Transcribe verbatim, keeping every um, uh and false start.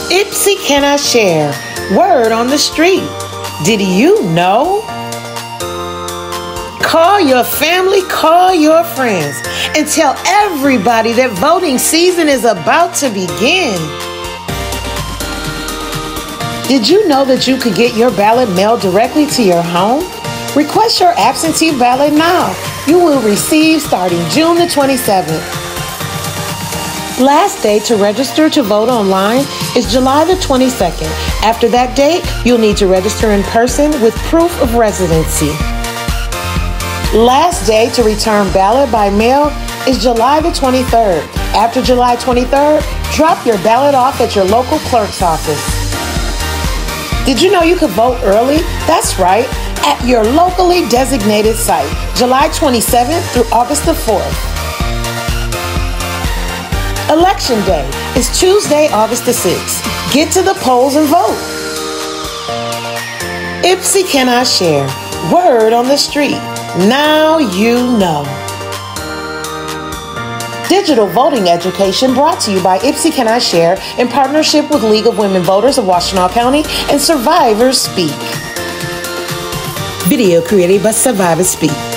Ipsy Can I Share? Word on the street. Did you know? Call your family, call your friends, and tell everybody that voting season is about to begin. Did you know that you could get your ballot mailed directly to your home? Request your absentee ballot now. You will receive starting June the twenty-seventh. Last day to register to vote online is July the twenty-second. After that date, you'll need to register in person with proof of residency. Last day to return ballot by mail is July the twenty-third. After July twenty-third, drop your ballot off at your local clerk's office. Did you know you could vote early? That's right, at your locally designated site, July twenty-seventh through August the fourth. Election Day is Tuesday, August the sixth. Get to the polls and vote. Ipsy Can I Share? Word on the street. Now you know. Digital voting education brought to you by Ipsy Can I Share in partnership with League of Women Voters of Washtenaw County and Survivors Speak. Video created by Survivors Speak.